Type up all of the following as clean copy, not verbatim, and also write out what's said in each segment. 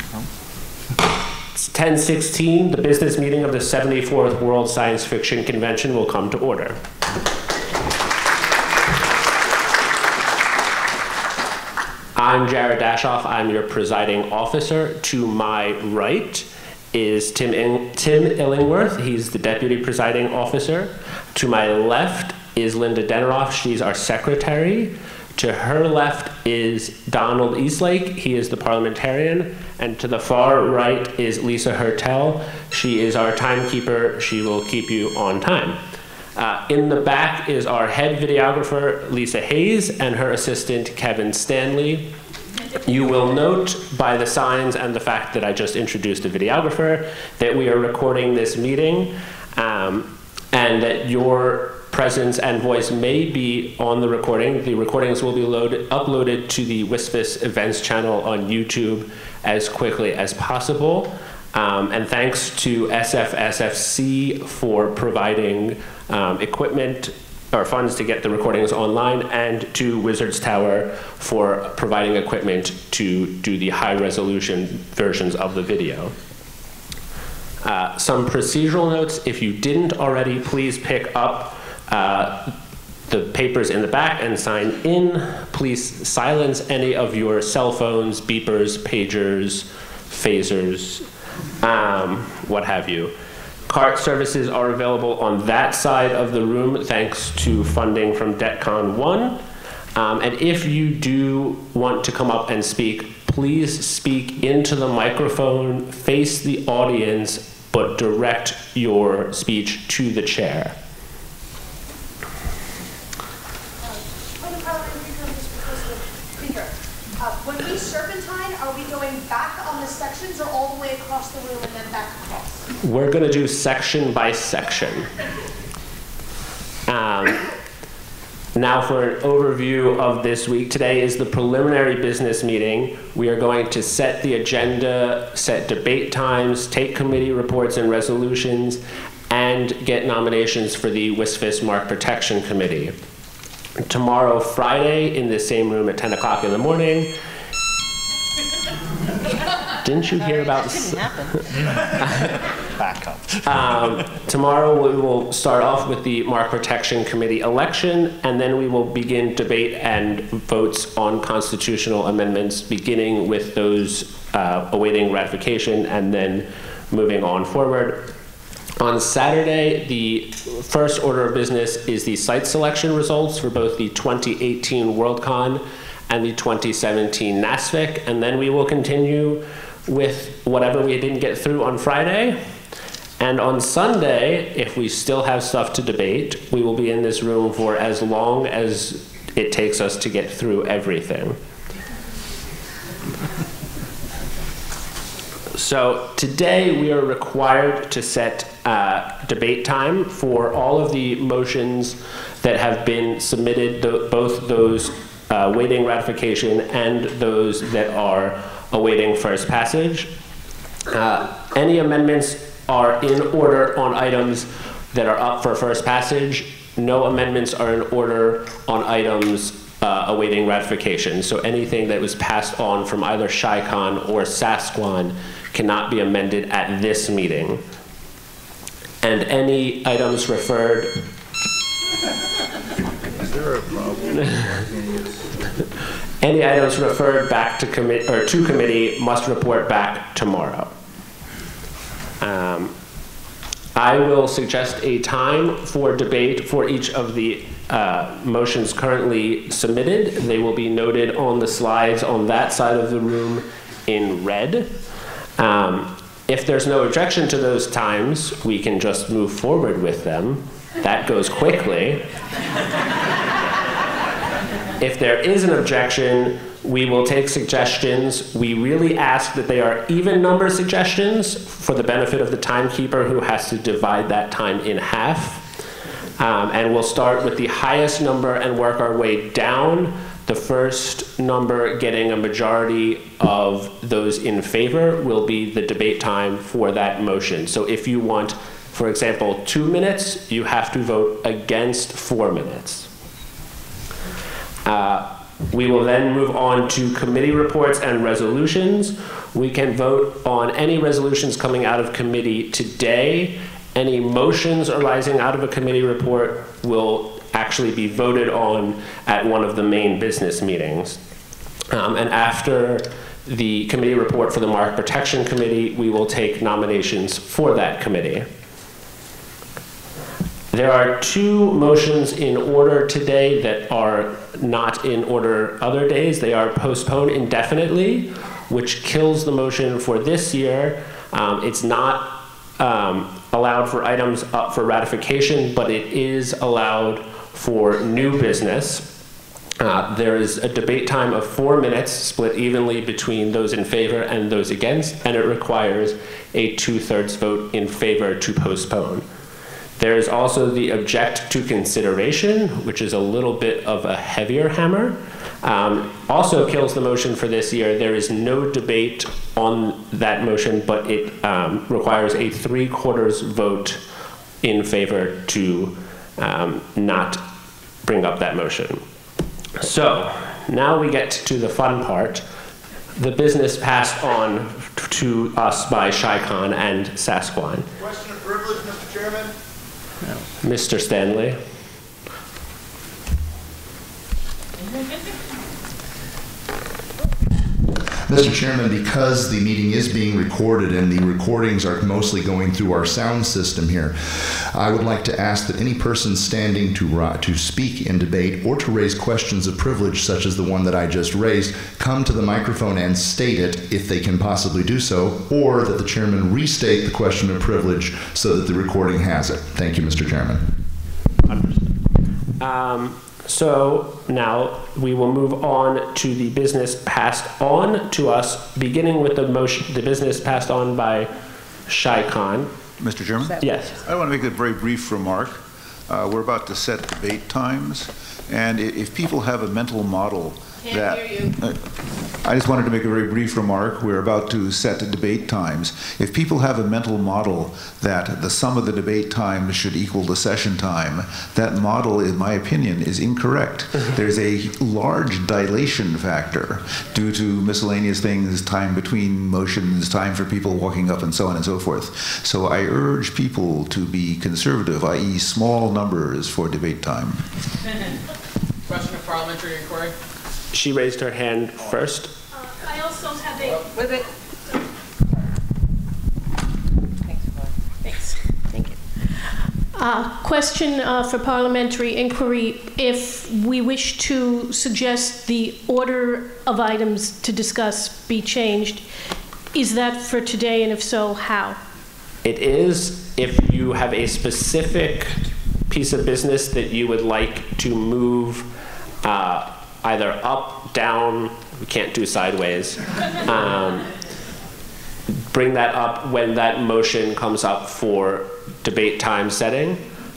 It's 10:16. The business meeting of the 74th World Science Fiction Convention will come to order. I'm Jared Dashoff. I'm your presiding officer. To my right is Tim Illingworth. He's the deputy presiding officer. To my left is Linda Deneroff. She's our secretary. To her left is Donald Eastlake. He is the parliamentarian. And to the far right is Lisa Hertel. She is our timekeeper. She will keep you on time. In the back is our head videographer, Lisa Hayes, and her assistant, Kevin Stanley. You will note by the signs and the fact that I just introduced a videographer that we are recording this meeting, and that your presence and voice may be on the recording. The recordings will be uploaded to the WSFS events channel on YouTube as quickly as possible. And thanks to SFSFC for providing equipment or funds to get the recordings online, and to Wizards Tower for providing equipment to do the high resolution versions of the video. Some procedural notes: if you didn't already, please pick up the papers in the back and sign in. Please silence any of your cell phones, beepers, pagers, phasers, what have you. Cart services are available on that side of the room thanks to funding from DebtCon 1. And if you do want to come up and speak, please speak into the microphone, face the audience, but direct your speech to the chair. When we serpentine, are we going back on the sections or all the way across the room and then back across? We're going to do section by section. Now for an overview of this week. Today is the preliminary business meeting. We are going to set the agenda, set debate times, take committee reports and resolutions, and get nominations for the WSFS Mark Protection Committee. Tomorrow, Friday, in the same room at 10 o'clock in the morning. Didn't you hear about this? Didn't happen. Back up. Tomorrow we will start off with the Mark Protection Committee election, and then we will begin debate and votes on constitutional amendments, beginning with those awaiting ratification and then moving on forward. On Saturday, the first order of business is the site selection results for both the 2018 Worldcon and the 2017 NASFIC, and then we will continue with whatever we didn't get through on Friday. And on Sunday, if we still have stuff to debate, we will be in this room for as long as it takes us to get through everything. So today we are required to set debate time for all of the motions that have been submitted, both those awaiting ratification and those that are awaiting first passage. Any amendments are in order on items that are up for first passage. No amendments are in order on items awaiting ratification. So anything that was passed on from either SHICON or SASQUAN cannot be amended at this meeting. And any items referred... Is there a problem? Any items referred back to committee must report back tomorrow. I will suggest a time for debate for each of the motions currently submitted. They will be noted on the slides on that side of the room in red. If there's no objection to those times, we can just move forward with them. That goes quickly. If there is an objection, we will take suggestions. We really ask that they are even number suggestions for the benefit of the timekeeper who has to divide that time in half. And we'll start with the highest number and work our way down. The first number getting a majority of those in favor will be the debate time for that motion. So if you want, for example, 2 minutes, you have to vote against 4 minutes. We will then move on to committee reports and resolutions. We can vote on any resolutions coming out of committee today. Any motions arising out of a committee report will actually be voted on at one of the main business meetings. And after the committee report for the Mark Protection Committee, we will take nominations for that committee. There are two motions in order today that are not in order other days. They are postponed indefinitely, which kills the motion for this year. It's not allowed for items up for ratification, but it is allowed for new business. There is a debate time of 4 minutes, split evenly between those in favor and those against, and it requires a 2/3 vote in favor to postpone. There is also the object to consideration, which is a little bit of a heavier hammer. Also kills the motion for this year. There is no debate on that motion, but it requires a 3/4 vote in favor to not bring up that motion. So now we get to the fun part, the business passed on to us by Chi-Con and Sasquatch. Question of privilege, Mr. Chairman. Mr. Stanley. Mr. Chairman, because the meeting is being recorded and the recordings are mostly going through our sound system here, I would like to ask that any person standing to speak in debate or to raise questions of privilege, such as the one that I just raised, come to the microphone and state it if they can possibly do so, or that the chairman restate the question of privilege so that the recording has it. Thank you, Mr. Chairman. So now we will move on to the business passed on to us, beginning with the motion, the business passed on by Chi-Con. Mr. Chairman? Yes. I want to make a very brief remark. We're about to set debate times, and if people have a mental model that... Can't hear you. I just wanted to make a very brief remark. We're about to set debate times. If people have a mental model that the sum of the debate time should equal the session time, that model, in my opinion, is incorrect. There's a large dilation factor due to miscellaneous things, time between motions, time for people walking up, and so on and so forth. So I urge people to be conservative, i.e. small numbers for debate time. Question of parliamentary inquiry. She raised her hand first. I also have a... With it. Thanks. Thank you. Question for parliamentary inquiry. If we wish to suggest the order of items to discuss be changed, is that for today, and if so, how? It is if you have a specific piece of business that you would like to move either up, down, we can't do sideways. Bring that up when that motion comes up for debate time setting.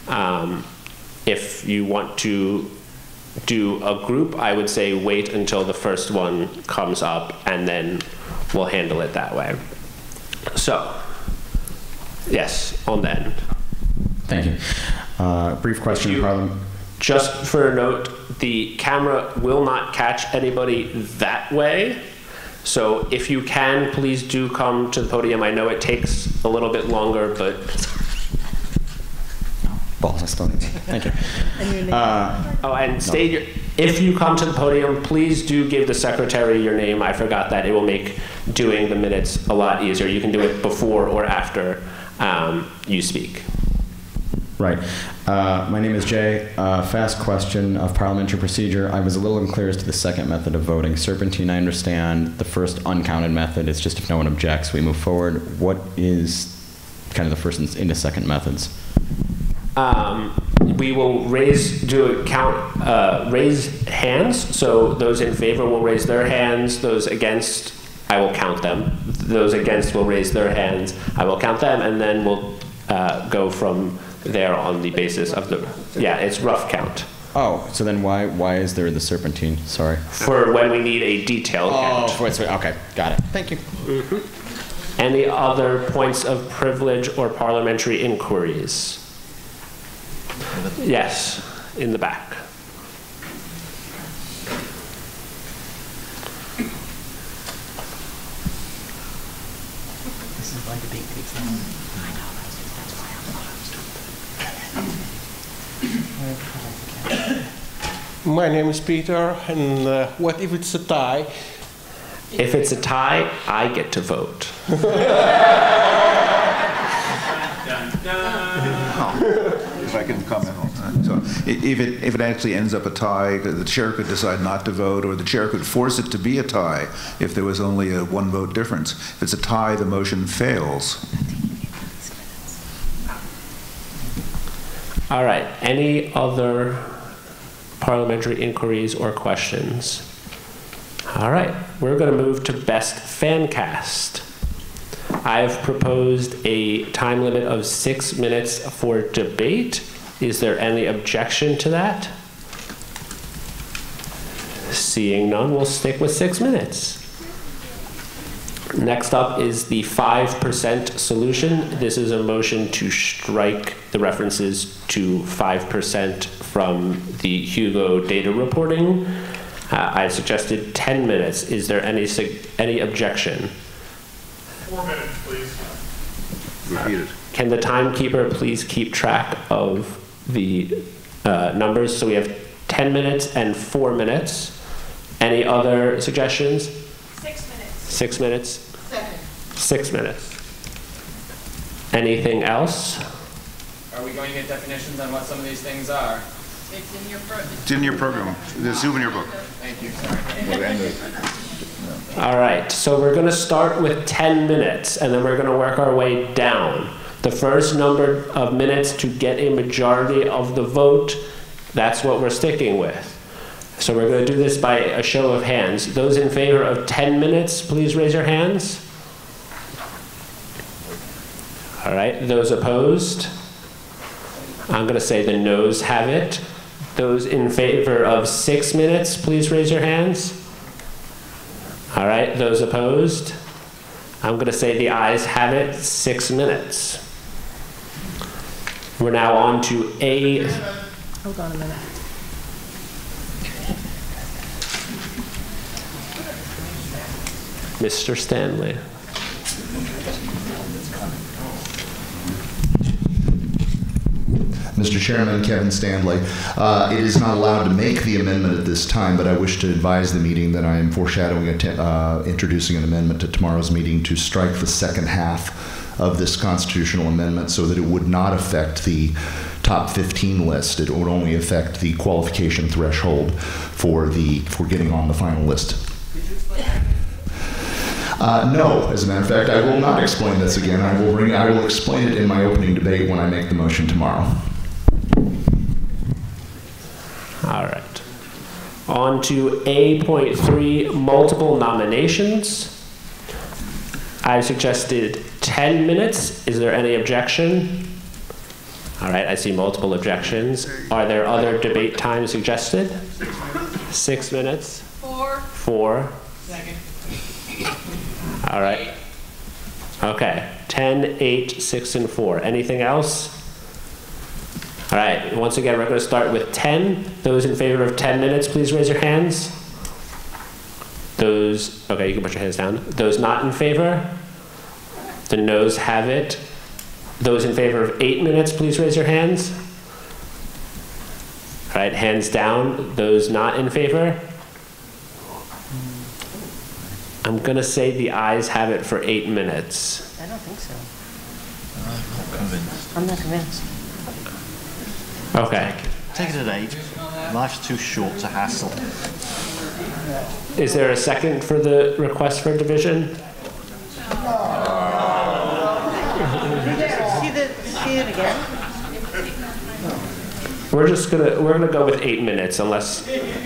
If you want to do a group, I would say wait until the first one comes up and then we'll handle it that way. So, yes, on the end. Thank you. Brief question, Parliament. Just for a note, the camera will not catch anybody that way. So if you can, please do come to the podium. I know it takes a little bit longer, but... Balls, I still need to. Thank you. And state if you come to the podium, please do give the secretary your name. I forgot that. It will make doing the minutes a lot easier. You can do it before or after you speak. Right. My name is Jay. Fast question of parliamentary procedure. I was a little unclear as to the second method of voting. Serpentine, I understand. The first uncounted method is just if no one objects, we move forward. What is kind of the first and the second methods? We will raise hands. So those in favor will raise their hands. Those against, I will count them. Those against will raise their hands. I will count them, and then we'll go from there on the basis of the, it's rough count. Oh, so then why is there the serpentine? Sorry. For when we need a detailed count. Okay, got it. Thank you. Mm-hmm. Any other points of privilege or parliamentary inquiries? Yes, in the back. My name is Peter, and what if it's a tie? If it's a tie, I get to vote. If I can comment on that. So if it actually ends up a tie, the chair could decide not to vote, or the chair could force it to be a tie if there was only a one vote difference. If it's a tie, the motion fails. All right, any other parliamentary inquiries or questions? All right, we're going to move to best fan cast. I've proposed a time limit of 6 minutes for debate. Is there any objection to that? Seeing none, we'll stick with 6 minutes. Next up is the 5% solution. This is a motion to strike the references to 5% from the Hugo data reporting. I suggested 10 minutes. Is there any objection? 4 minutes, please. Repeat it. Can the timekeeper please keep track of the numbers? So we have 10 minutes and 4 minutes. Any other suggestions? 6 minutes. 6 minutes? 7. 6 minutes. Anything else? Are we going to get definitions on what some of these things are? It's in your It's in your program, the souvenir book. Thank you, sorry. All right, so we're going to start with 10 minutes, and then we're going to work our way down. The first number of minutes to get a majority of the vote, that's what we're sticking with. So we're going to do this by a show of hands. Those in favor of 10 minutes, please raise your hands. All right, those opposed? I'm going to say the noes have it. Those in favor of 6 minutes, please raise your hands. All right, those opposed? I'm going to say the ayes have it, 6 minutes. We're now on to A. Hold on a minute. Mr. Stanley. Mr. Chairman, Kevin Stanley. It is not allowed to make the amendment at this time, but I wish to advise the meeting that I am foreshadowing introducing an amendment to tomorrow's meeting to strike the second half of this constitutional amendment so that it would not affect the top 15 list. It would only affect the qualification threshold for getting on the final list. No, as a matter of fact, I will not explain this again. I will explain it in my opening debate when I make the motion tomorrow. All right. On to A.3, multiple nominations. I suggested 10 minutes. Is there any objection? All right, I see multiple objections. Are there other debate times suggested? 6 minutes. 4. 4. Second. All right. Okay. 10, 8, 6, and 4. Anything else? All right. Once again, we're going to start with 10. Those in favor of 10 minutes, please raise your hands. Those, okay, you can put your hands down. Those not in favor? The noes have it. Those in favor of 8 minutes, please raise your hands. All right, hands down. Those not in favor? I'm going to say the ayes have it for 8 minutes. I don't think so. I'm not convinced. I'm not convinced. Okay. Take it at 8. Life's too short to hassle. Is there a second for the request for division? See it again? We're gonna go with 8 minutes unless.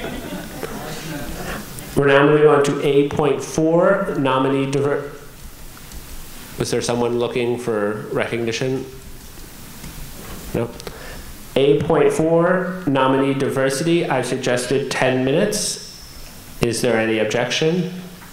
We're now moving on to A.4, nominee Was there someone looking for recognition? No. A.4, nominee diversity. I've suggested 10 minutes. Is there any objection?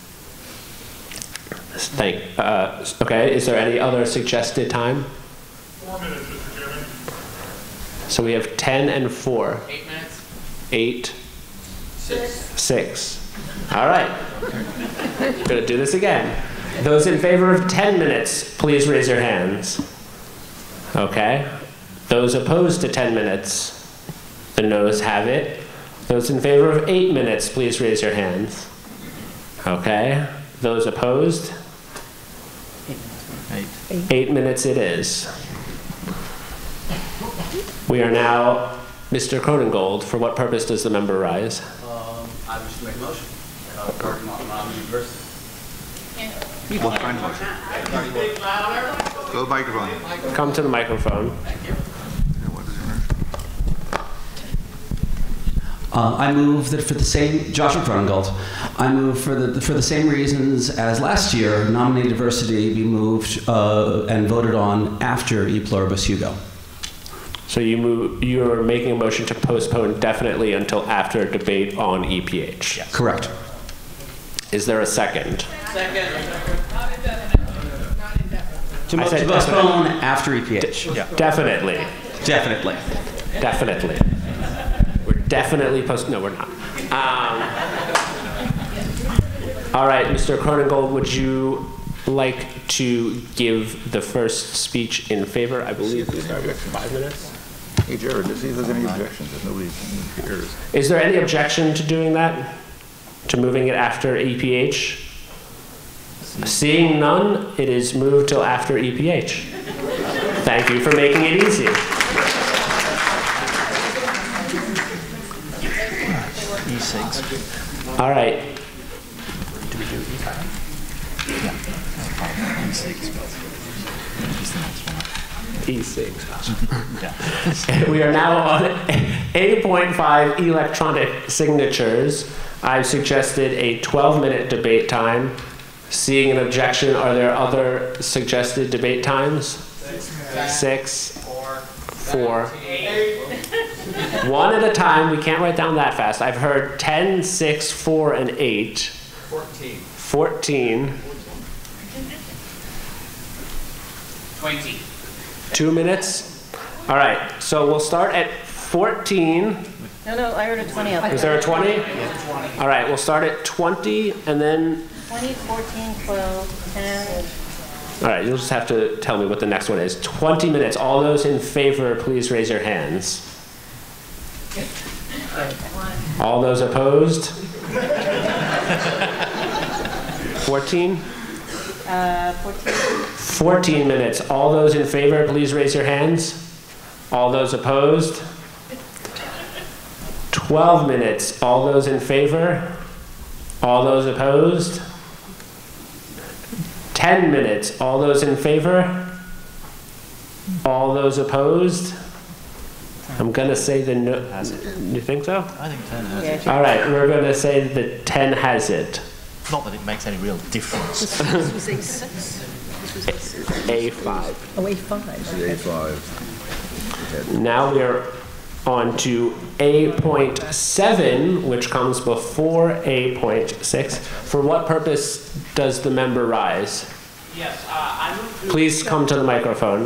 Okay, is there any other suggested time? 4 minutes, Mr. Chairman. So we have 10 and 4. 8 minutes. 8. 6. 6. All right. Gonna do this again. Those in favor of 10 minutes, please raise your hands. Okay. Those opposed to 10 minutes, the noes have it. Those in favor of 8 minutes, please raise your hands. Okay. Those opposed? 8 minutes it is. We are now, Mr. Cronengold, for what purpose does the member rise? I wish to make a motion regarding autonomy university. What kind of motion? Go to the microphone. Come to the microphone. Thank you. I move that for the same, Joshua Cronengold, I move for the same reasons as last year, nominated diversity be moved and voted on after E pluribus Hugo. So you're making a motion to postpone indefinitely until after debate on EPH. Yes. Correct. Is there a second? Second. To postpone after EPH. Yeah. Definitely. Definitely. Definitely. We're definitely no, we're not. All right, Mr. Cronengold, would you like to give the first speech in favor? I believe we started with 5 minutes. Hey, Jared, see if there's any objections. If nobody cares. Is there any objection to doing that? To moving it after EPH? Seeing none, it is moved till after EPH. Thank you for making it easy. E6. All right. Do we do E5? Yeah. E6. Is the next one. E6. Yeah. We are now on 8.5 electronic signatures. I've suggested a 12-minute debate time. Seeing an objection, are there other suggested debate times? 6, 4, 8. One at a time. We can't write down that fast. I've heard 10, 6, 4, and 8. 14. 20. 2 minutes? All right, so we'll start at 14. No, I heard a 20 up there. Is there a 20? Yeah. All right, we'll start at 20 and then... 20, 14, 12, 10. All right, you'll just have to tell me what the next one is. 20 minutes. All those in favor, please raise your hands. All those opposed? 14? 14. 14 minutes. All those in favor, please raise your hands. All those opposed? 12 minutes. All those in favor? All those opposed? 10 minutes. All those in favor? All those opposed? I'm going to say the no. You think so? I think 10 has it. All right, we're going to say that 10 has it. Not that it makes any real difference. This was A6. A5. Oh, A5. This is A5. Now we are on to A.7, which comes before A.6. For what purpose does the member rise? Yes, I move to... Please come to the microphone.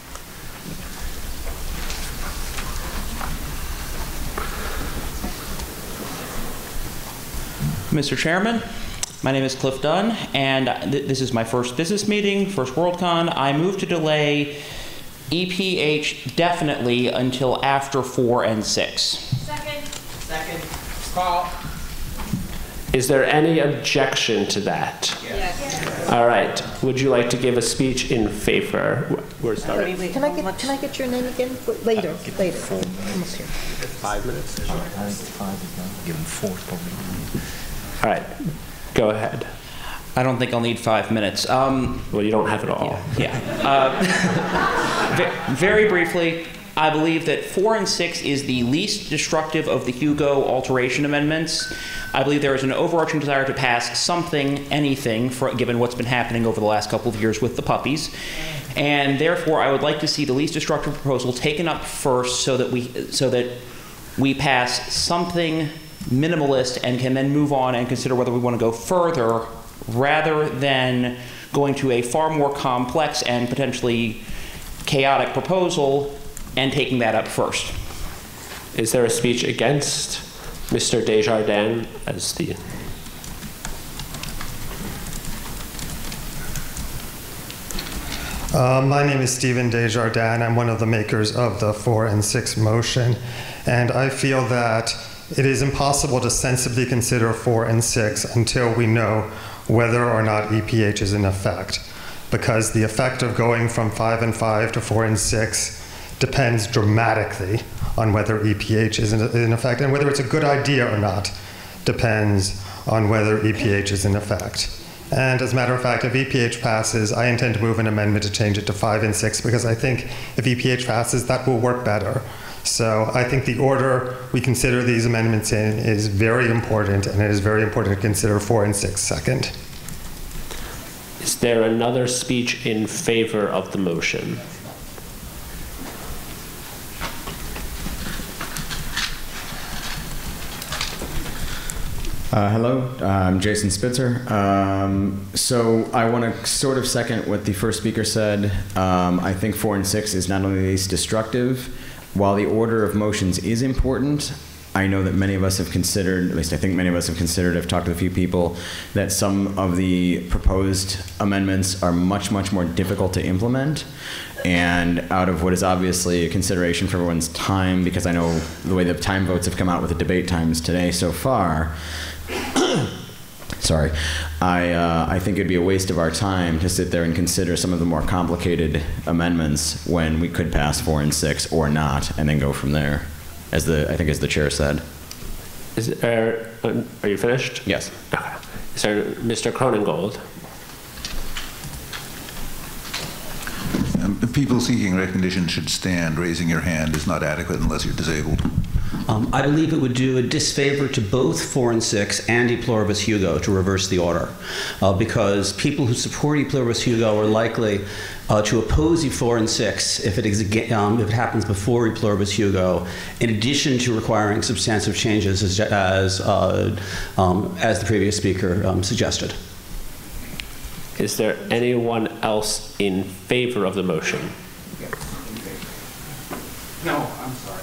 Mr. Chairman, my name is Cliff Dunn, and this is my first business meeting, first Worldcon. I move to delay EPH definitely until after 4 and 6. Second. Call. Is there any objection to that? Yes. All right. Would you like to give a speech in favor? We're starting. Can I get your name again? Later. Almost here. 5 minutes? I think 5 is done. Give them 4 probably. All right. Go ahead. I don't think I'll need 5 minutes. Well, you don't have it all. Yeah. Very briefly, I believe that 4 and 6 is the least destructive of the Hugo alteration amendments. I believe there is an overarching desire to pass something, anything, given what's been happening over the last couple of years with the puppies. And therefore, I would like to see the least destructive proposal taken up first so that we pass something minimalist and can then move on and consider whether we want to go further rather than going to a far more complex and potentially chaotic proposal and taking that up first. Is there a speech against Mr. Desjardins as the... My name is Stephen Desjardins. I'm one of the makers of the 4 and 6 motion, and I feel that it is impossible to sensibly consider 4 and 6 until we know whether or not EPH is in effect, because the effect of going from 5 and 5 to 4 and 6 depends dramatically on whether EPH is in effect, and whether it's a good idea or not depends on whether EPH is in effect. And as a matter of fact, if EPH passes, I intend to move an amendment to change it to 5 and 6, because I think if EPH passes, that will work better. So I think the order we consider these amendments in is very important, and it is very important to consider 4 and 6 second. Is there another speech in favor of the motion? Hello, I'm Jason Spitzer. So I want to sort of second what the first speaker said. I think 4 and 6 is not only the least destructive. While the order of motions is important, I know that many of us have considered, at least I think many of us have considered, I've talked to a few people, that some of the proposed amendments are much, much more difficult to implement. And out of what is obviously a consideration for everyone's time, because I know the way the time votes have come out with the debate times today so far, sorry, I think it'd be a waste of our time to sit there and consider some of the more complicated amendments when we could pass 4 and 6 or not, and then go from there, I think as the chair said. Are you finished? Yes. Okay. Is there Mr. Cronengold? People seeking recognition should stand. Raising your hand is not adequate unless you're disabled. I believe it would do a disfavor to both 4 and 6 and E pluribus hugo to reverse the order, because people who support E pluribus hugo are likely to oppose E4 and 6 if it happens before E pluribus hugo, in addition to requiring substantive changes as the previous speaker suggested. Is there anyone else in favor of the motion? No, I'm sorry.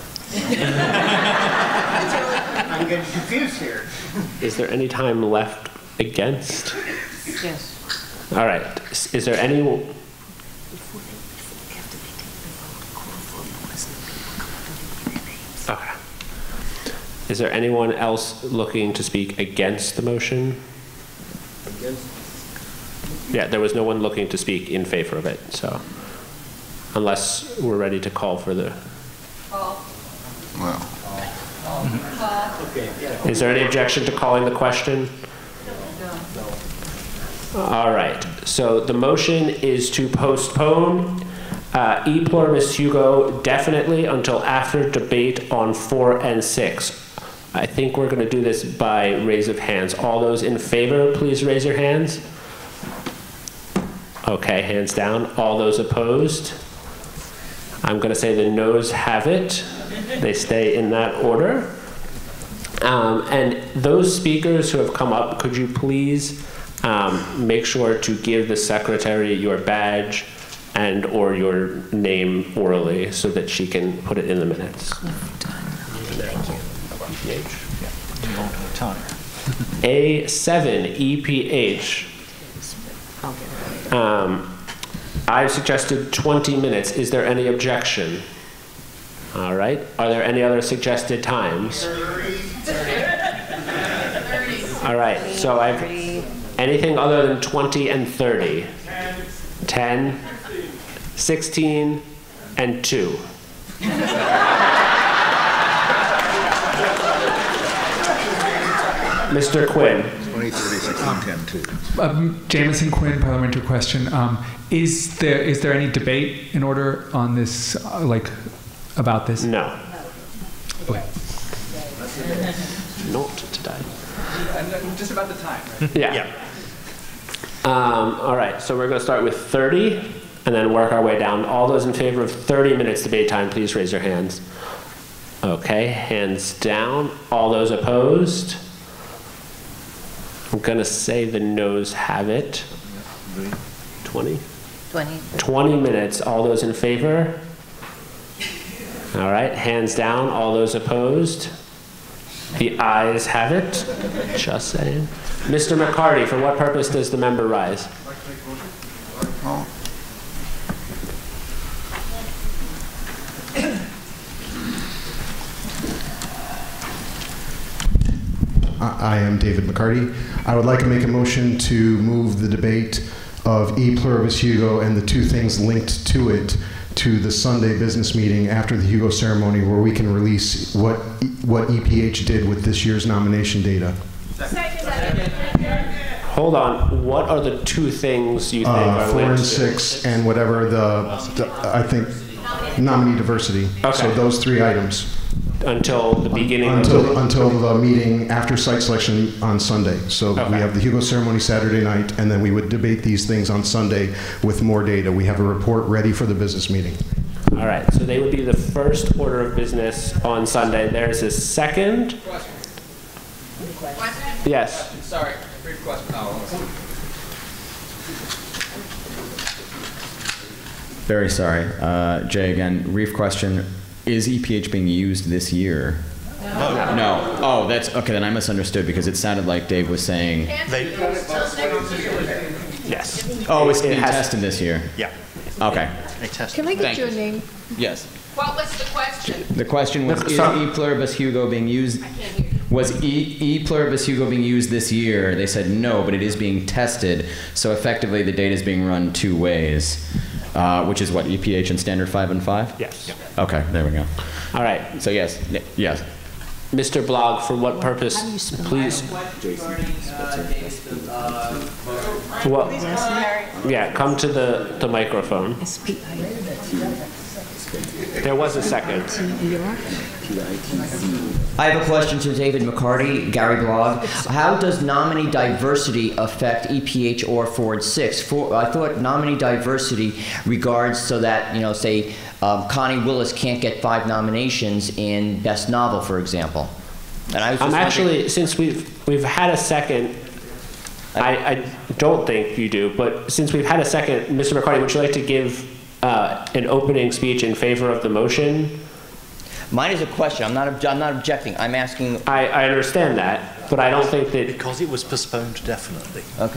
I'm getting confused here. Is there any time left against? Yes. All right. Is there any? Okay. Is there anyone else looking to speak against the motion? Against? Yeah, there was no one looking to speak in favor of it, so unless we're ready to call for the... Well. Is there any objection to calling the question? All right, so the motion is to postpone E pluribus hugo definitely until after debate on 4 and 6. I think we're going to do this by raise of hands. All those in favor, please raise your hands. Okay, hands down. All those opposed? I'm going to say the noes have it. They stay in that order. And those speakers who have come up, could you please make sure to give the secretary your badge and or your name orally so that she can put it in the minutes. A7 EPH. I've suggested 20 minutes. Is there any objection? All right. Are there any other suggested times? 30. All right. So I've anything other than 20 and 30. 10, 16, and 2. Mr. Quinn. 20, 30, 16, 10, 2. Jameson Quinn, parliamentary question. Is there any debate in order on this, about this? No. Okay. Not today. Just about the time, right? Yeah. All right, so we're going to start with 30 and then work our way down. All those in favor of 30 minutes debate time, please raise your hands. Okay, hands down. All those opposed? I'm going to say the noes have it. 20? 20 minutes. All those in favor? All right, hands down. All those opposed? The ayes have it. Just saying. Mr. McCarty, for what purpose does the member rise? I am David McCarty. I would like to make a motion to move the debate of E pluribus Hugo and the two things linked to it to the Sunday business meeting after the Hugo ceremony, where we can release what EPH did with this year's nomination data. Hold on. What are the two things you think are 4 and linked to? 6 and whatever the I think nominee diversity. Okay. So those 3 items. Until the beginning until the meeting after site selection on Sunday. So Okay. we have the Hugo ceremony Saturday night, and then we would debate these things on Sunday with more data. We have a report ready for the business meeting. All right, so they would be the first order of business on Sunday. There's a second. Yes. Sorry, brief question. Very sorry. Jay, again, brief question. Is EPH being used this year? No. No. Oh, that's okay. Then I misunderstood because it sounded like Dave was saying. Yes. Oh, it's being tested this year. Yeah. Okay. Can I get your name? Yes. What was the question? The question was: Is E pluribus Hugo being used? Was E pluribus Hugo being used this year? They said no, but it is being tested. So effectively, the data is being run 2 ways. Which is what, EPH and standard 5 and 5? Yes. Okay, there we go. All right. So yes. Mr. Blog, for what purpose, please? Well, yeah, come to the microphone. There was a second. I have a question to David McCarty, Gary Blog. How does nominee diversity affect EPH or 4 and 6? I thought nominee diversity regards so that, say, Connie Willis can't get 5 nominations in Best Novel, for example. And I was just actually, since we've had a second, I don't think you do, but since we've had a second, Mr. McCarty, would you like to give an opening speech in favor of the motion? Mine is a question. I'm not objecting. I'm asking. I understand that, but I don't think that because it was postponed definitely. Okay.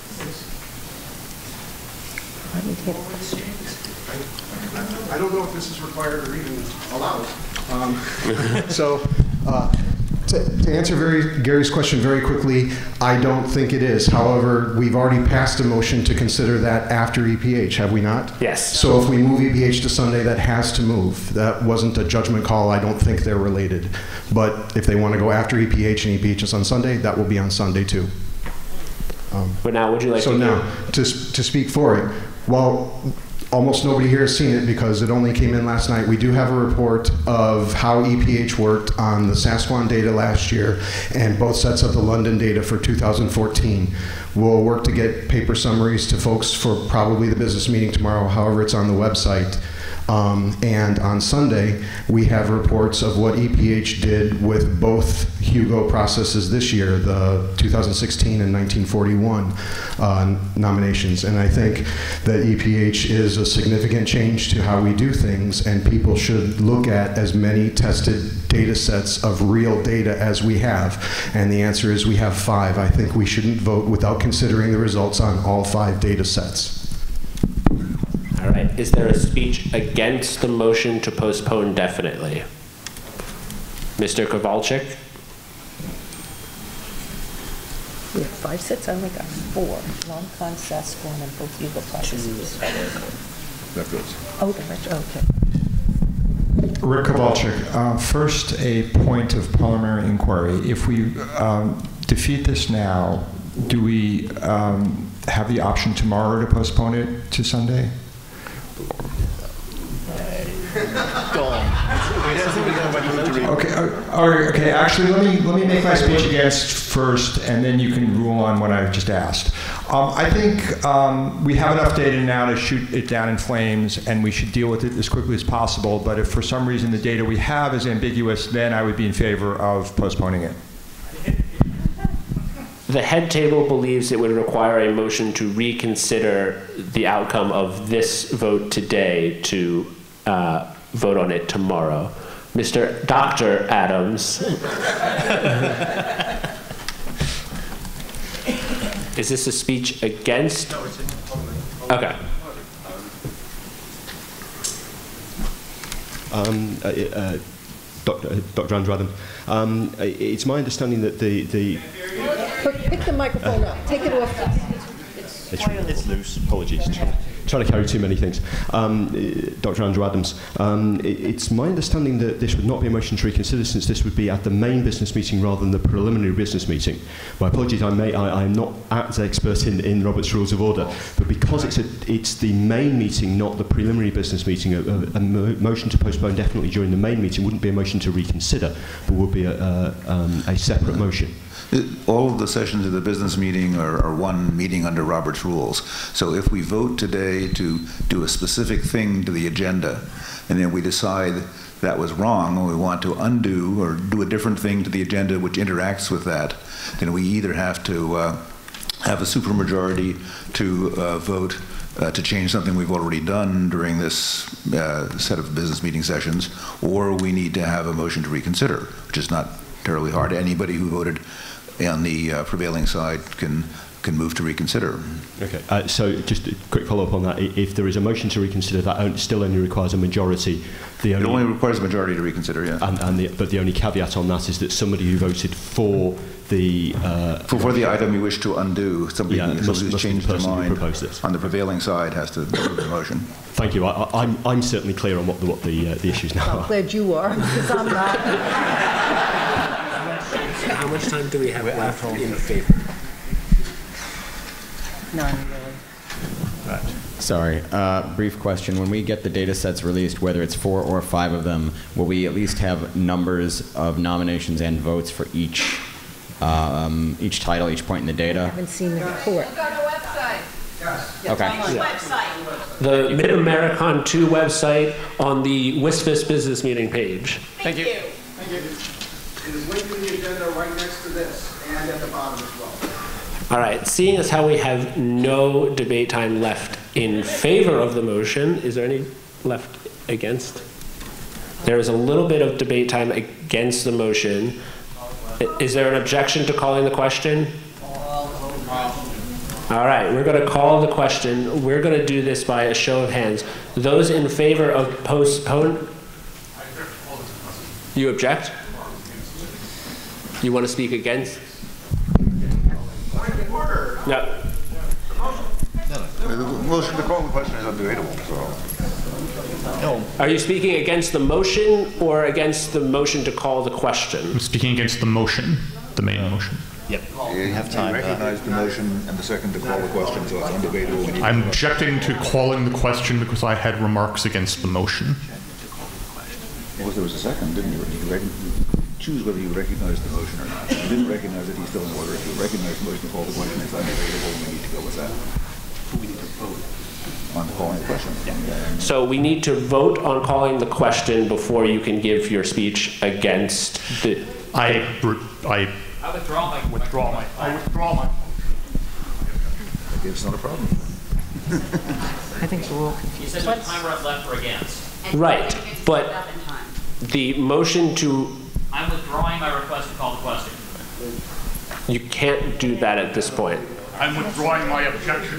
I need to get a question. I don't know if this is required or even allowed. To answer Gary's question very quickly, I don't think it is. However, we've already passed a motion to consider that after EPH, have we not? Yes. So if we move EPH to Sunday, that has to move. That wasn't a judgment call. I don't think they're related. But if they want to go after EPH and EPH is on Sunday, that will be on Sunday too. But now, would you like to speak for it, well, almost nobody here has seen it because it only came in last night. We do have a report of how EPH worked on the Sasquan data last year and both sets of the London data for 2014. We'll work to get paper summaries to folks for probably the business meeting tomorrow, however it's on the website. And on Sunday, we have reports of what EPH did with both Hugo processes this year, the 2016 and 1941 nominations. And I think that EPH is a significant change to how we do things, and people should look at as many tested data sets of real data as we have. And the answer is we have 5. I think we shouldn't vote without considering the results on all 5 data sets. All right. Is there a speech against the motion to postpone definitely? Mr. Kowalczyk? We have 5 sets. I only got 4. Worldcon, Sasquan, and both Hugo processes. Oh, okay. Rick Kowalczyk. First, a point of preliminary inquiry. If we defeat this now, do we have the option tomorrow to postpone it to Sunday? Okay. Actually, let me make my speech against first, and then you can rule on what I've just asked. I think we have enough data now to shoot it down in flames, and we should deal with it as quickly as possible. But if for some reason the data we have is ambiguous, then I would be in favor of postponing it. The head table believes it would require a motion to reconsider the outcome of this vote today to vote on it tomorrow. Dr. Adams. Is this a speech against? No, it's in parliament. Okay. Dr. Andrew Adams. It's my understanding that the Pick the microphone up. Take it off. It's loose. Apologies. Trying to carry too many things. Dr. Andrew Adams, it's my understanding that this would not be a motion to reconsider, since this would be at the main business meeting rather than the preliminary business meeting. My apologies, I'm not as expert in Robert's Rules of Order, but because it's the main meeting, not the preliminary business meeting, a motion to postpone definitely during the main meeting wouldn't be a motion to reconsider, but would be a separate motion. All of the sessions of the business meeting are one meeting under Robert's Rules. So if we vote today to do a specific thing to the agenda, and then we decide that was wrong, and we want to undo or do a different thing to the agenda which interacts with that, then we either have to have a supermajority to vote to change something we've already done during this set of business meeting sessions, or we need to have a motion to reconsider, which is not terribly hard. Anybody who voted on the prevailing side can move to reconsider. Okay, so just a quick follow-up on that. If there is a motion to reconsider, that still only requires a majority. It only requires a majority to reconsider, yeah. But the only caveat on that is that somebody who voted for the for the item you wish to undo, somebody who's changed their mind on the prevailing side has to move the motion. Thank you. I'm certainly clear on what the issues now are. I'm glad you are, because I'm not. How much time do we have left in favor? None, really. Right. Sorry, brief question. When we get the data sets released, whether it's 4 or 5 of them, will we at least have numbers of nominations and votes for each title, each point in the data? I haven't seen the report. Okay. The MidAmeriCon 2 website on the WSFS business meeting page. Thank you. Thank you. It is linked in the agenda right next to this and at the bottom as well. All right, seeing as how we have no debate time left in favor of the motion, is there any left against? There is a little bit of debate time against the motion. Is there an objection to calling the question? All right, we're going to call the question. We're going to do this by a show of hands. Those in favor of postpone? You object? You want to speak against? No. The motion to call the question is undebatable, so. Are you speaking against the motion or against the motion to call the question? I'm speaking against the motion, the main motion. Yep. You have time. Recognize the motion and the second to call the question, so it's undebatable. I'm objecting to calling the question because I had remarks against the motion. Well, there was a second, didn't you? You choose whether you recognize the motion or not. If you didn't recognize it, he's still in order. If you recognize the motion to call the question, it's undebatable, and we need to go with that. We need to vote on calling the question. Yeah. So we need to vote on calling the question before you can give your speech against the... I withdraw my. It's not a problem. I think we're all confused. You said there's time left or against. Right, but the motion to... I'm withdrawing my request to call the question. You can't do that at this point. I'm withdrawing my objection.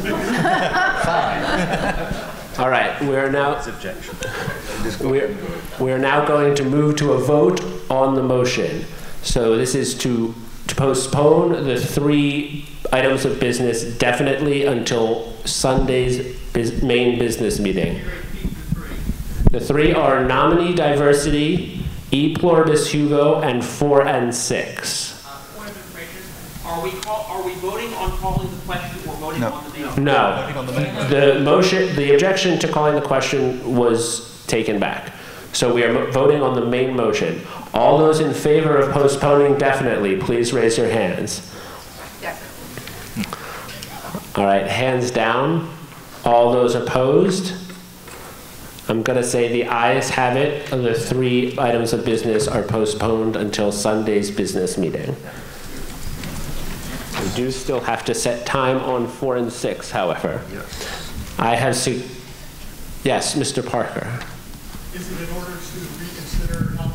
All right, we're now going to move to a vote on the motion. So this is to postpone the 3 items of business definitely until Sunday's main business meeting. The 3 are nominee diversity, E pluribus Hugo, and 4 and 6. Point of information: Are we voting on calling the question or voting on the main? No. The objection to calling the question was taken back. So we are voting on the main motion. All those in favor of postponing definitely, please raise your hands. All right, hands down. All those opposed? I'm going to say the ayes have it. The 3 items of business are postponed until Sunday's business meeting. We do still have to set time on 4 and 6, however. Yes. I have yes, Mr. Parker. Is it in order to reconsider nominee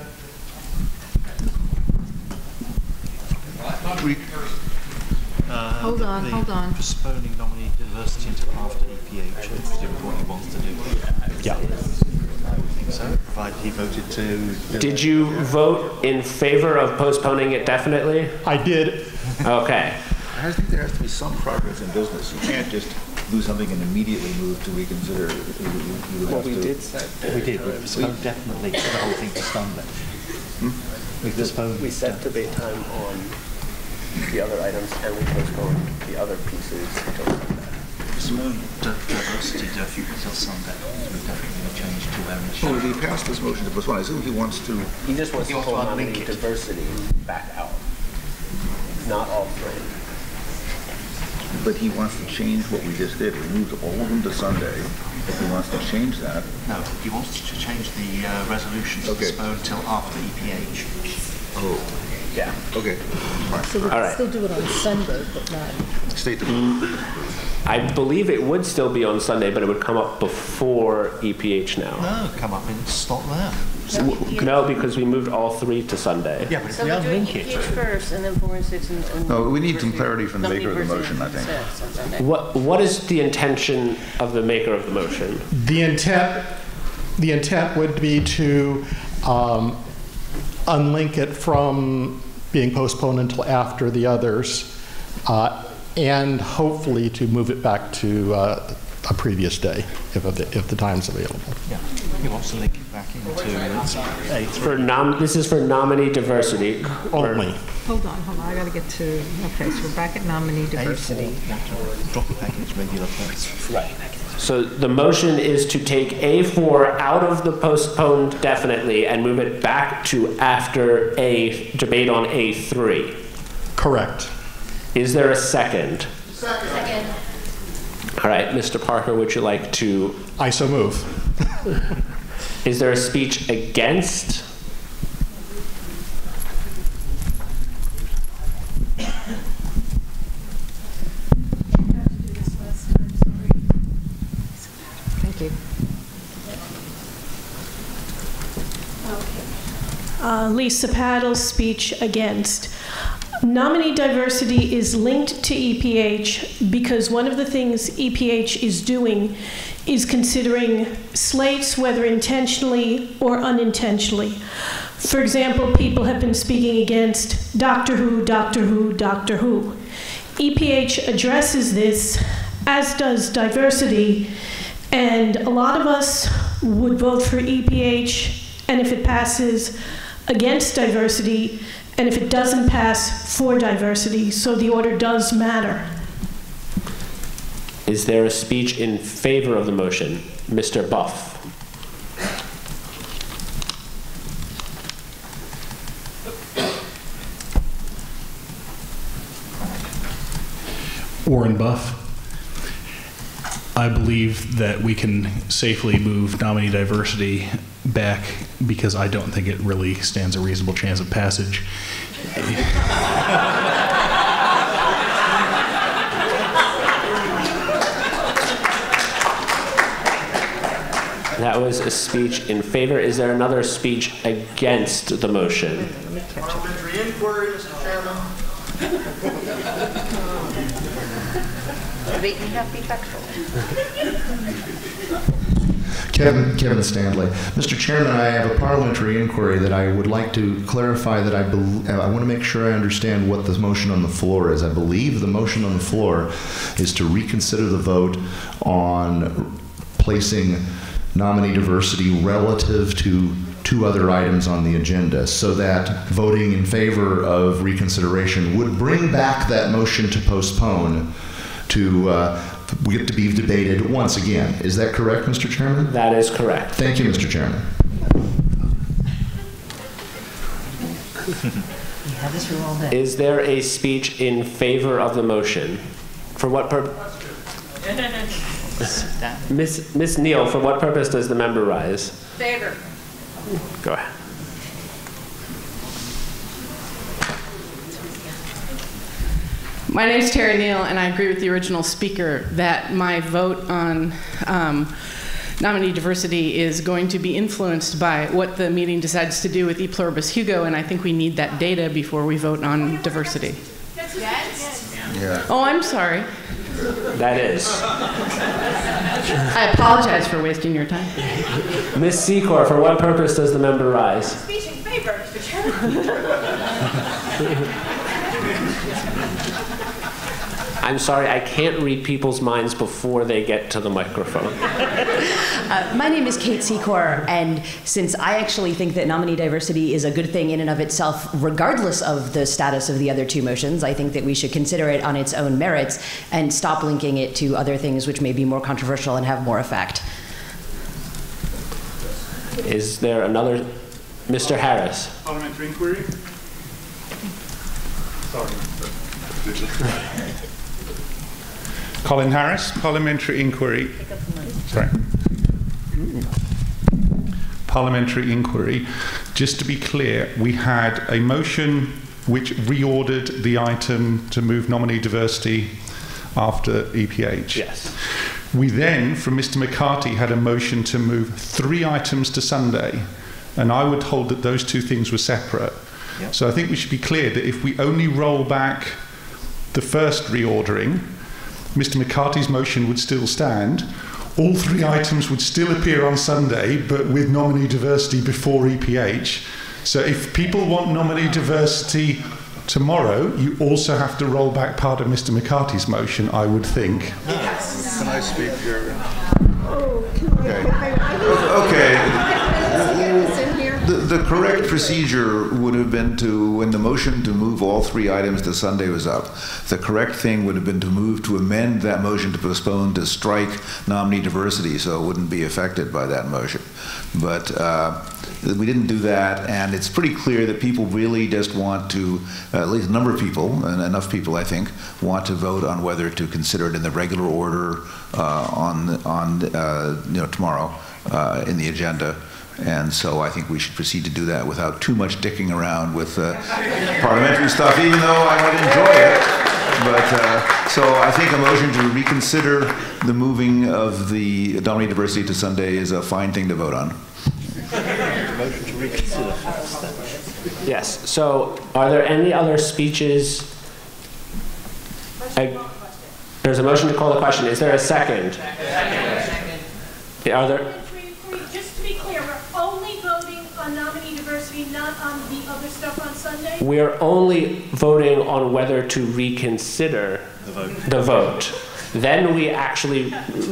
Hold on. Postponing nominee diversity until after EPH is what he wants to do. Yeah. think so, provided he voted to... Did you vote in favor of postponing it definitely? I did. Okay. I think there has to be some progress in business. You can't just do something and immediately move to reconsider. Well, we did set... We did. We postponed definitely the whole thing to Sunday. We postponed... We set debate time on the other items and we postponed the other pieces until Sunday. Postponed diversity until Sunday. We've definitely changed to where it Well, he passed this motion to postpone. I assume he wants to... He just wants to pull nominee link it. diversity back out. Not all three. But he wants to change what we just did. We moved all of them to Sunday. If he wants to change that... No, he wants to change the resolution to postpone until after EPH. Oh. Yeah. Okay. So we can still do it on Sunday, but not... State the... I believe it would still be on Sunday, but it would come up before EPH now. No, come up and stop there. No, because we moved all three to Sunday. Yeah, but if So we we're doing unlink it... EPH first, and then 4 and 6, and No, we need some clarity from the maker of the motion, I think. What is the intention of the maker of the motion? The intent would be to unlink it from being postponed until after the others, and hopefully to move it back to a previous day if the time's available. Yeah, he wants to link it back into This is for nominee diversity. Only. Hold on, I gotta get to, okay, so we're back at nominee diversity. Drop it back into regular place. Right. So the motion is to take A4 out of the postponed definitely and move it back to after a debate on A3. Correct. Is there a second? Second. All right, Mr. Parker, would you like to? I so move. Is there a speech against? Thank you. Lisa Paddle's speech against. Nominee diversity is linked to EPH because one of the things EPH is doing is considering slates, whether intentionally or unintentionally. For example, people have been speaking against Doctor Who, Doctor Who, Doctor Who. EPH addresses this, as does diversity, and a lot of us would vote for EPH, and if it passes, against diversity, and if it doesn't pass, for diversity. So the order does matter. Is there a speech in favor of the motion? Mr. Buff. Warren Buff. I believe that we can safely move nominee diversity back because I don't think it really stands a reasonable chance of passage. That was a speech in favor. Is there another speech against the motion? Parliamentary inquiry, Mr. Chairman. Debate can have to be factual. Kevin Stanley. Mr. Chairman, I have a parliamentary inquiry that I would like to clarify that I want to make sure I understand what the motion on the floor is. I believe the motion on the floor is to reconsider the vote on placing nominee diversity relative to two other items on the agenda, so that voting in favor of reconsideration would bring back that motion to postpone to get to be debated once again. Is that correct, Mr. Chairman? That is correct. Thank you, Mr. Chairman. Is there a speech in favor of the motion? For what purpose? Miss Neal, for what purpose does the member rise? Favor. Go ahead. My name is Terry Neal, and I agree with the original speaker that my vote on nominee diversity is going to be influenced by what the meeting decides to do with E pluribus Hugo, and I think we need that data before we vote on diversity. Yes. Yeah. Oh, I'm sorry. That is. I apologize for wasting your time. Ms. Secor, for what purpose does the member rise? Speech in favor, Mr. Chairman. I'm sorry, I can't read people's minds before they get to the microphone. My name is Kate Secor, and since I actually think that nominee diversity is a good thing in and of itself, regardless of the status of the other two motions, I think that we should consider it on its own merits and stop linking it to other things which may be more controversial and have more effect. Is there another? Mr. Harris. Parliamentary inquiry? Sorry. Colin Harris, Parliamentary inquiry. Sorry. Parliamentary inquiry. Just to be clear, we had a motion which reordered the item to move nominee diversity after EPH. Yes. We then, from Mr. McCarthy, had a motion to move 3 items to Sunday, and I would hold that those two things were separate. Yep. So I think we should be clear that if we only roll back the first reordering, Mr. McCarthy's motion would still stand. All 3 items would still appear on Sunday, but with nominee diversity before EPH. So if people want nominee diversity tomorrow, you also have to roll back part of Mr. McCarthy's motion, I would think. Yes. Can I speak here? Okay. The correct procedure would have been to, when the motion to move all 3 items to Sunday was up, the correct thing would have been to move to amend that motion to postpone to strike nominee diversity so it wouldn't be affected by that motion. But we didn't do that, and it's pretty clear that people really just want to, at least a number of people, and enough people I think, want to vote on whether to consider it in the regular order tomorrow in the agenda. And so I think we should proceed to do that without too much dicking around with parliamentary stuff, even though I would enjoy it. But so I think a motion to reconsider the moving of the nominee diversity to Sunday is a fine thing to vote on. Motion to reconsider first, then. Yes. So are there any other speeches? There's a motion to call the question. Is there a second? Second. Are there? Just to be clear, we're only voting on nominee diversity, not on the other stuff on Sunday? We're only voting on whether to reconsider the vote. Then we actually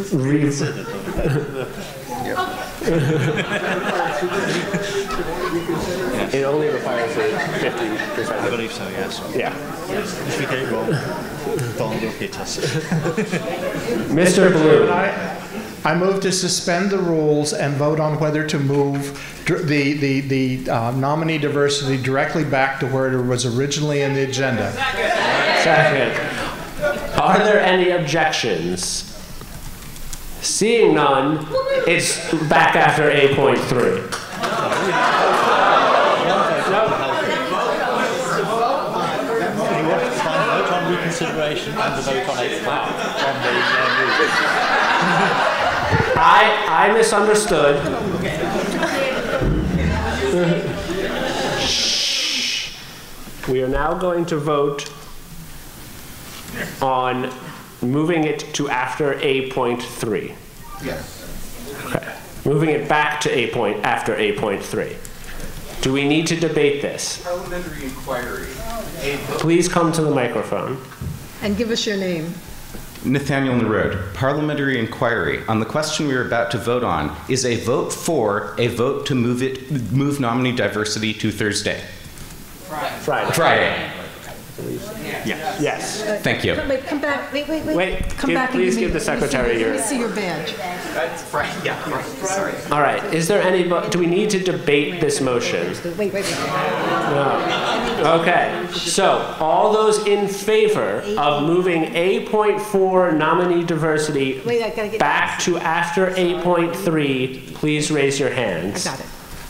It only requires a 50%. I believe so, yes. Yeah. If we get it wrong, Don will hit us. Mr. Blue. I move to suspend the rules and vote on whether to move the nominee diversity directly back to where it was originally in the agenda. Second. Are there any objections? Seeing none, it's back after 8.3. Vote on reconsideration and the vote on 8 o'clock on the I misunderstood. We are now going to vote on moving it to after 8.3. Yes. Okay. Moving it back to after 8.3. Do we need to debate this? Parliamentary inquiry. Please come to the microphone. And give us your name. Nathaniel Narode. Parliamentary inquiry on the question we are about to vote on is a vote for a vote to move nominee diversity to Thursday. Friday. Yes. Yes. Thank you. Wait, come back. Wait. Come back. Please give the secretary your. Let me see your badge. Right. Yeah. Right. Sorry. All right. Is there any? Do we need to debate this motion? Wait. No. Okay. So all those in favor of moving 8.4 nominee diversity back to after 8.3, please raise your hands. I got it.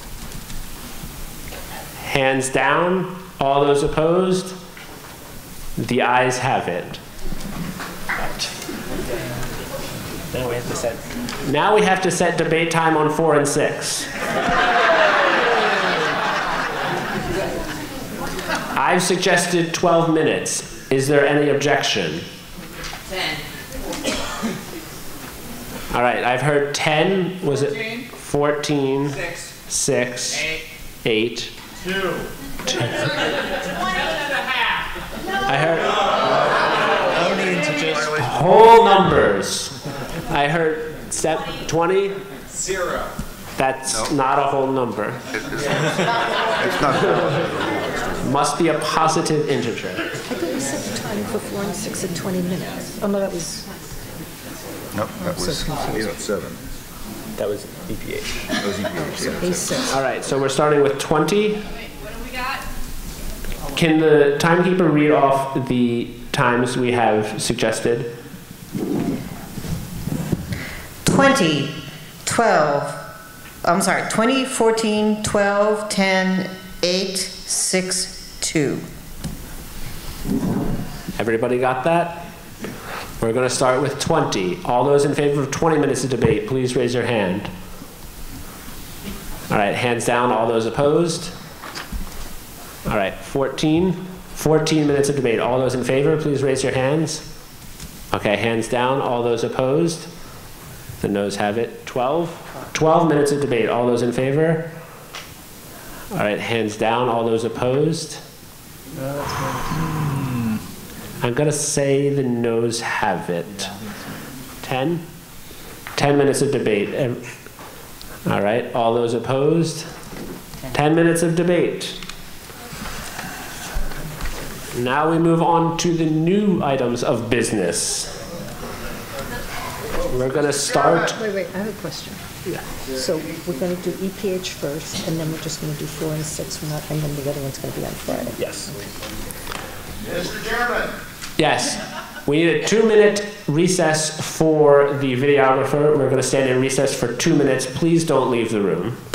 Hands down. All those opposed? The ayes have it. Now we have to set debate time on 4 and 6. I've suggested 12 minutes. Is there any objection? 10. All right, I've heard 10. Was it 14? 6. 8. 2. 10. 20 and a half. I heard Only integers. whole numbers. I heard 20. 0. That's not a whole number. It's not. Must be a positive integer. I thought we set the time for 4 and 6 at 20 minutes. Oh, no, that was... Nope, that So was confused. 7. That was EPH. That was EPH. So A6. All right, so we're starting with 20. Can the timekeeper read off the times we have suggested? 20, 14, 12, 10, 8, 6, 2. Everybody got that? We're going to start with 20. All those in favor of 20 minutes of debate, please raise your hand. All right, hands down, all those opposed. All right, 14. 14 minutes of debate. All those in favor, please raise your hands. Okay, hands down, all those opposed. The noes have it. 12. 12 minutes of debate. All those in favor? All right, hands down, all those opposed. I'm going to say the noes have it. 10? 10 minutes of debate. All right, all those opposed? 10 minutes of debate. Now we move on to the new items of business. We're going to start. Wait, I have a question. Yeah. So we're going to do EPH first, and then we're just going to do 4 and 6, and then the other one's going to be on Friday. Yes. Mr. Chairman. Yes. We need a 2-minute recess for the videographer. We're going to stand in recess for 2 minutes. Please don't leave the room.